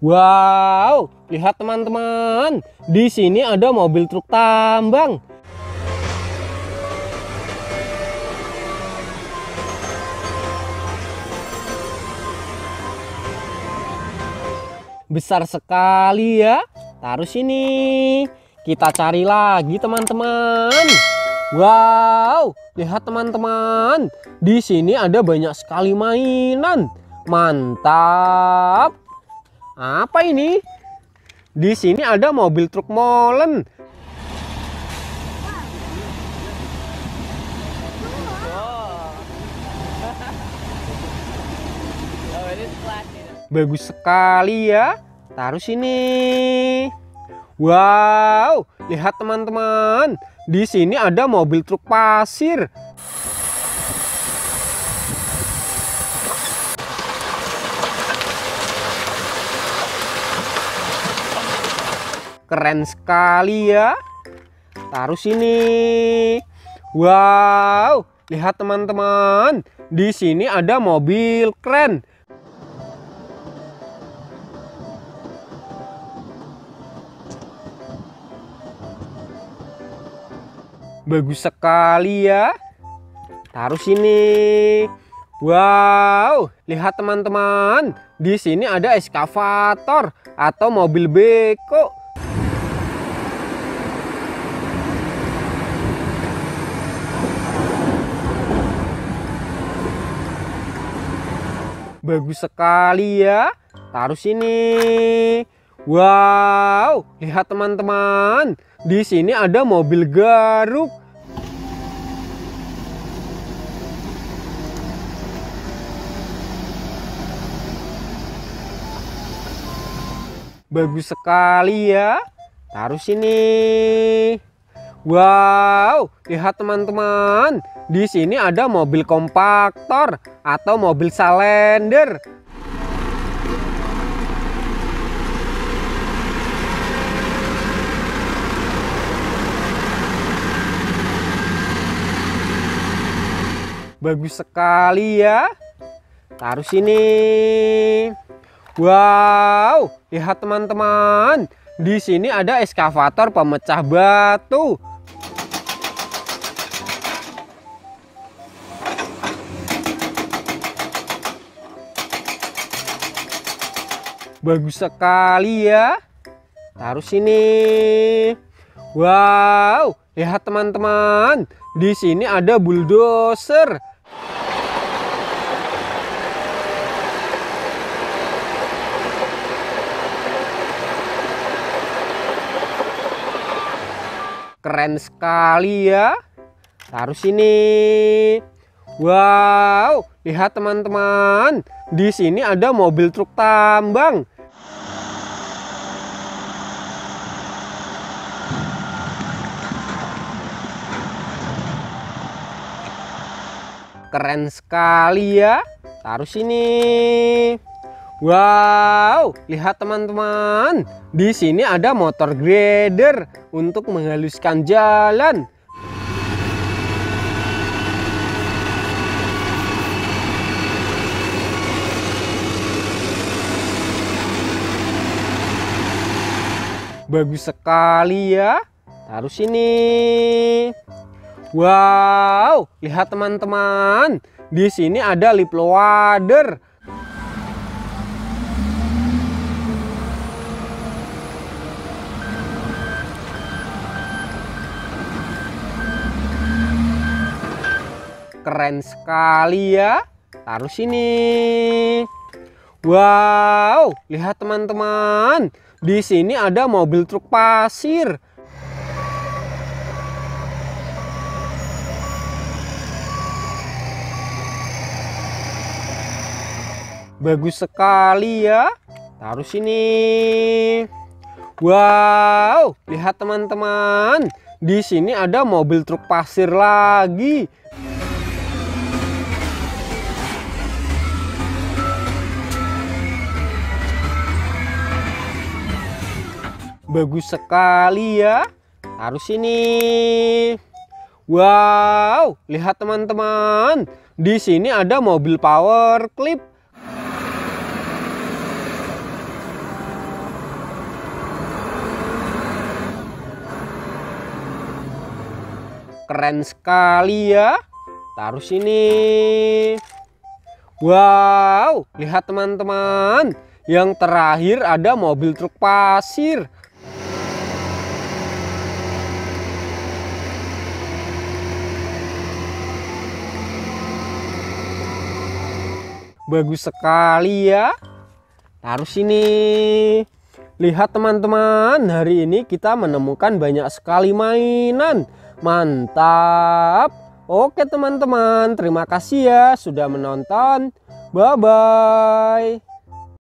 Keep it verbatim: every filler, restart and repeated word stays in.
Wow, lihat teman-teman. Di sini ada mobil truk tambang. Besar sekali ya. Taruh sini. Kita cari lagi teman-teman. Wow, lihat teman-teman. Di sini ada banyak sekali mainan. Mantap. Apa ini? Di sini ada mobil truk molen. Bagus sekali ya. Taruh sini. Wow, lihat teman-teman. Di sini ada mobil truk pasir. Keren sekali ya. Taruh sini. Wow, lihat teman-teman. Di sini ada mobil kren. Bagus sekali ya. Taruh sini. Wow, lihat teman-teman. Di sini ada eskavator atau mobil beko. Bagus sekali ya. Taruh sini. Wow, lihat teman-teman. Di sini ada mobil garuk. Bagus sekali ya. Taruh sini. Wow, lihat teman-teman. Di sini ada mobil kompaktor atau mobil salender. Bagus sekali ya. Taruh sini. Wow, lihat teman-teman. Di sini ada eskavator pemecah batu. Bagus sekali ya. Taruh sini. Wow, lihat teman-teman. Di sini ada bulldozer. Keren sekali ya. Taruh sini. Wow, lihat teman-teman. Di sini ada mobil truk tambang. Keren sekali ya. Taruh sini. Wow, lihat teman-teman. Di sini ada motor grader untuk menghaluskan jalan. Bagus sekali ya. Taruh sini. Wow, lihat teman-teman. Di sini ada lip loader. Keren sekali ya. Taruh sini. Wow, lihat teman-teman. Di sini ada mobil truk pasir. Bagus sekali ya. Taruh sini. Wow, lihat teman-teman. Di sini ada mobil truk pasir lagi. Bagus sekali ya. Taruh sini. Wow, lihat teman-teman. Di sini ada mobil power clip. keren sekali ya. Taruh sini. Wow, lihat teman-teman. Yang terakhir ada mobil truk pasir. Bagus sekali ya. Taruh sini. Lihat teman-teman, hari ini kita menemukan banyak sekali mainan. Mantap. Oke teman-teman, terima kasih ya sudah menonton. Bye-bye.